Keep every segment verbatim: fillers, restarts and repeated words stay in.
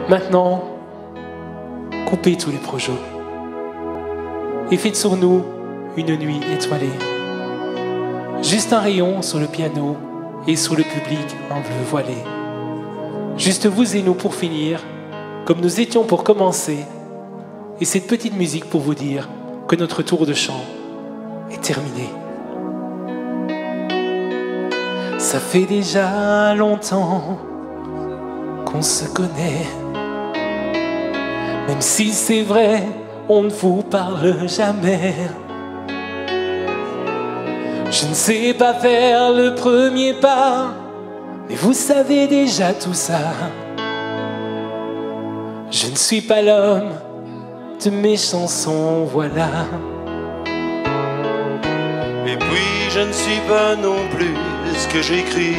Maintenant, coupez tous les projets et faites sur nous une nuit étoilée. Juste un rayon sur le piano et sur le public en bleu voilé. Juste vous et nous pour finir, comme nous étions pour commencer. Et cette petite musique pour vous dire que notre tour de chant est terminé. Ça fait déjà longtemps qu'on se connaît. Même si c'est vrai, on ne vous parle jamais. Je ne sais pas faire le premier pas, mais vous savez déjà tout ça. Je ne suis pas l'homme de mes chansons, voilà. Et puis je ne suis pas non plus ce que j'écris.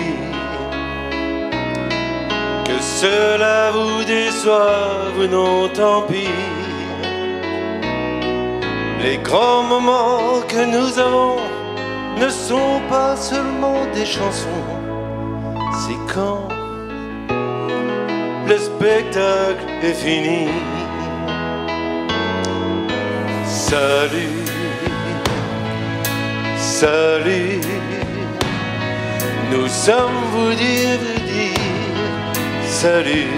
Que cela vous déçoive, non tant pis. Les grands moments que nous avons ne sont pas seulement des chansons. C'est quand le spectacle est fini. Salut, salut, nous sommes vous dire, vous dire salut.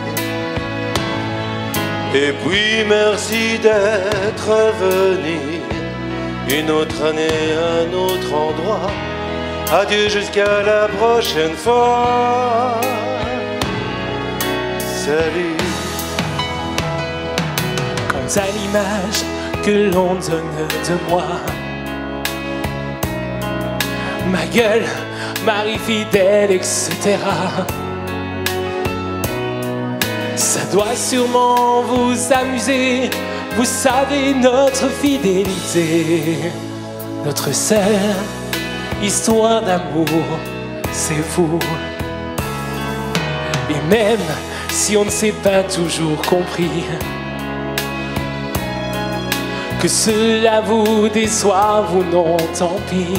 Et puis merci d'être venu. Une autre année, un autre endroit. Adieu jusqu'à la prochaine fois. Salut. Quant à l'image que l'on donne de moi, ma gueule, mari fidèle, et cetera. Ça doit sûrement vous amuser. Vous savez notre fidélité, notre seule histoire d'amour, c'est vous. Et même si on ne s'est pas toujours compris, que cela vous déçoive ou non, tant pis.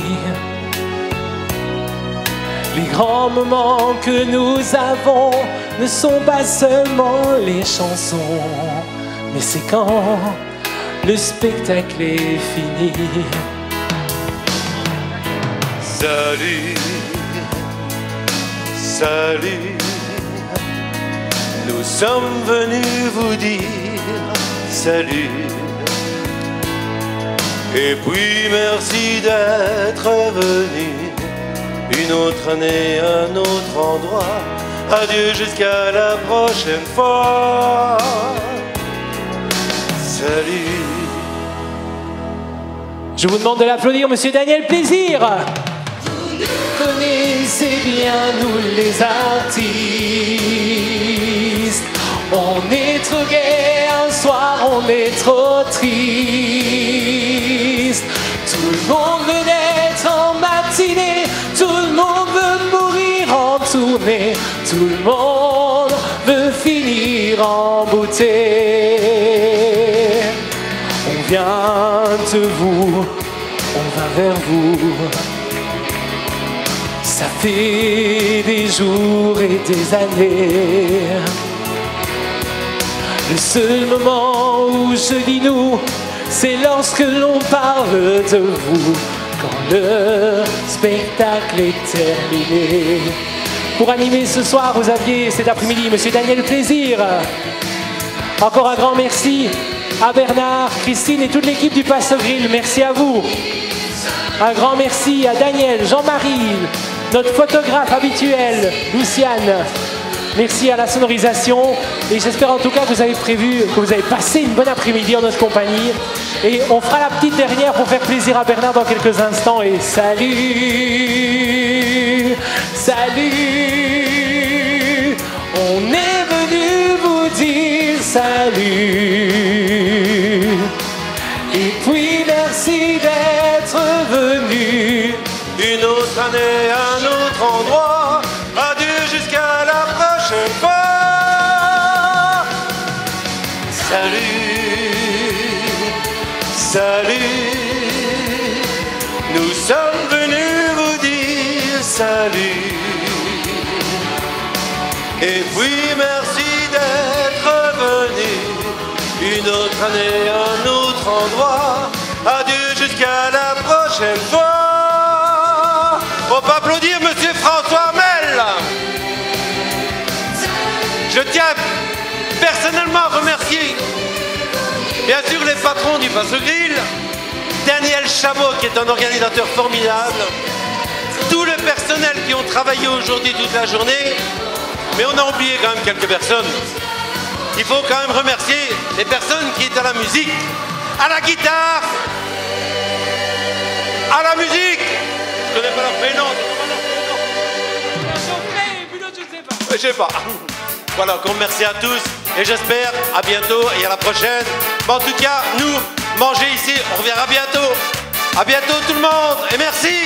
Les grands moments que nous avons ne sont pas seulement les chansons, mais c'est quand le spectacle est fini. Salut, salut, nous sommes venus vous dire salut. Et puis merci d'être venu. Une autre année, un autre endroit. Adieu jusqu'à la prochaine fois. Salut. Je vous demande de l'applaudir, monsieur Daniel Plaisir. Vous nous connaissez bien, nous les artistes. On est trop gai un soir, on est trop triste. Tout le monde veut naître en matinée, tout le monde veut mourir en tournée, tout le monde veut finir en beauté. On vient de vous, on va vers vous. Ça fait des jours et des années. Le seul moment où je dis nous, c'est lorsque l'on parle de vous, quand le spectacle est terminé. Pour animer ce soir, vous aviez cet après-midi monsieur Daniel Plaisir. Encore un grand merci à Bernard, Christine et toute l'équipe du Passe Grill. Merci à vous. Un grand merci à Daniel, Jean-Marie, notre photographe habituel, Luciane. Merci à la sonorisation et j'espère en tout cas que vous avez prévu, que vous avez passé une bonne après-midi en notre compagnie. Et on fera la petite dernière pour faire plaisir à Bernard dans quelques instants. Et salut, salut, on est venu vous dire salut. Et puis merci d'être venu. Une autre année, un autre endroit. Adieu jusqu'à la prochaine fois. Salut, salut, nous sommes venus vous dire salut. Et puis merci d'être Une autre année, un autre endroit. Adieu jusqu'à la prochaine fois. On peut applaudir Monsieur François Hamel. Je tiens personnellement à remercier bien sûr les patrons du Passe Grill, Daniel Chabot qui est un organisateur formidable, tout le personnel qui ont travaillé aujourd'hui toute la journée, mais on a oublié quand même quelques personnes. Il faut quand même remercier les personnes qui étaient à la musique, à la guitare, à la musique. Je connais pas leur prénom. Je sais pas. Voilà, encore merci à tous et j'espère à bientôt et à la prochaine. Mais en tout cas, nous, manger ici, on reviendra bientôt. À bientôt tout le monde et merci.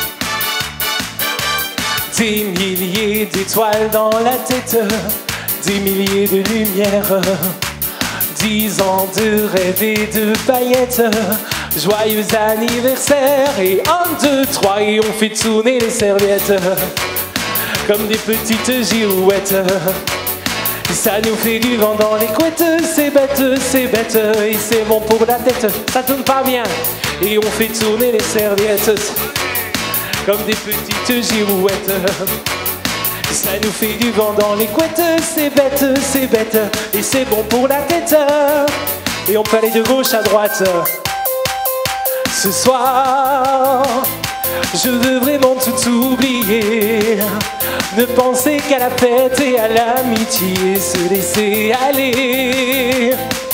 Des milliers d'étoiles dans la tête, des milliers de lumières, dix ans de rêve et de paillettes. Joyeux anniversaire et un, deux, trois et on fait tourner les serviettes comme des petites girouettes. Ça nous fait du vent dans les couettes, c'est bête, c'est bête, et c'est bon pour la tête, ça tourne pas bien, et on fait tourner les serviettes comme des petites girouettes. Ça nous fait du vent dans les couettes, c'est bête, c'est bête, et c'est bon pour la tête, et on peut aller de gauche à droite. Ce soir, je veux vraiment tout oublier, ne penser qu'à la fête et à l'amitié, se laisser aller.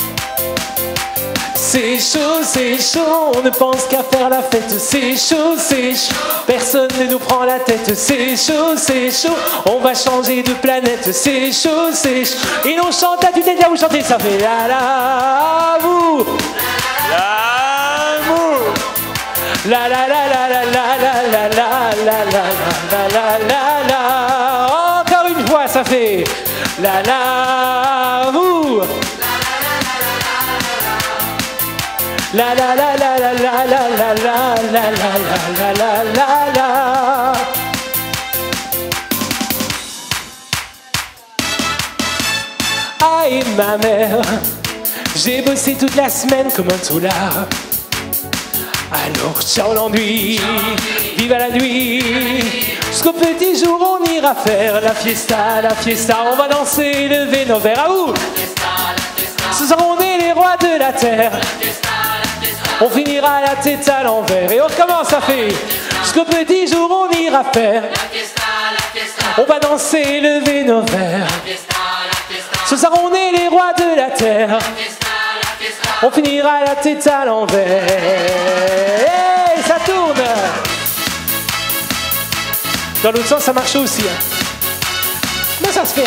C'est chaud, c'est chaud, on ne pense qu'à faire la fête. C'est chaud, c'est chaud, personne ne nous prend la tête. C'est chaud, c'est chaud, on va changer de planète. C'est chaud, c'est chaud, et on chante à du tête là vous chantez, ça fait la la vous. La la la la la la la la la la la la la la. Encore une fois, ça fait la la vous. La la la la la la la la la la la la la la. Ah et ma mère, j'ai bossé toute la semaine comme un toulard. Alors ciao l'ennui, vive à la nuit. Jusqu'au petit jour on ira faire la fiesta, la fiesta. On va danser, lever nos verres à où? Ce soir on est les rois de la terre. On finira la tête à l'envers. Et on commence à faire. Jusqu'au petit jour on ira faire. On va danser, lever nos verres. Ce soir on est les rois de la terre. On finira la tête à l'envers. Hey, ça tourne. Dans l'autre sens, ça marche aussi. Hein. Mais ça se fait.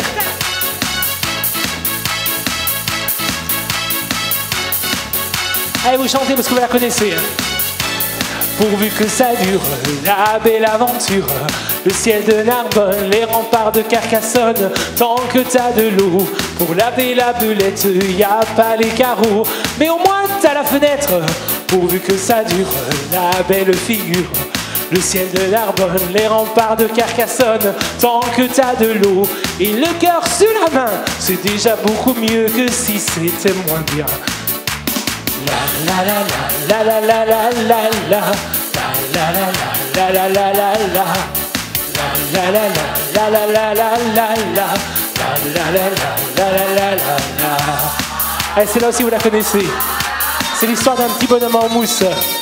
Allez, vous chantez parce que vous la connaissez. Hein. Pourvu que ça dure, la belle aventure. Le ciel de Narbonne, les remparts de Carcassonne. Tant que t'as de l'eau pour laver la belette, y a pas les carreaux, mais au moins t'as la fenêtre. Pourvu que ça dure, la belle figure. Le ciel de Narbonne, les remparts de Carcassonne. Tant que t'as de l'eau et le cœur sur la main, c'est déjà beaucoup mieux que si c'était moins bien. La la la la la la la la la la la la la la la la la. La la la la la la la la la la la la la la. C'est là aussi vous la connaissez. C'est l'histoire d'un petit bonhomme en mousse.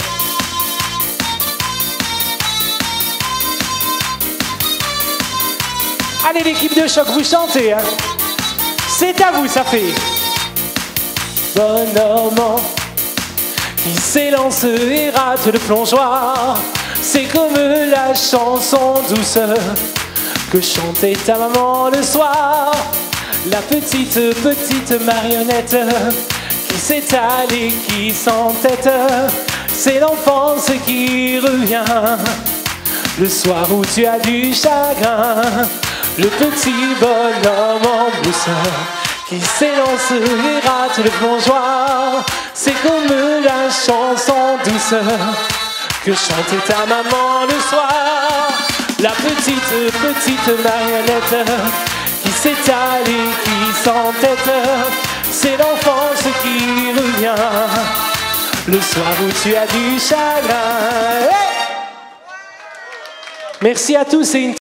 Allez l'équipe de choc, vous chantez. Hein. C'est à vous, ça fait. Bonhomme qui s'élance et rate le plongeoir. C'est comme la chanson douce que chantait ta maman le soir. La petite, petite marionnette qui s'étale et qui s'entête. C'est l'enfance qui revient le soir où tu as du chagrin. Le petit bonhomme en mousse qui s'élance et rate le plongeoir. C'est comme la chanson douce que chantait ta maman le soir. La petite, petite marionnette qui s'étale et qui s'entête. c'est l'enfance qui revient. Le soir où tu as du chagrin. Hey! Merci à tous et une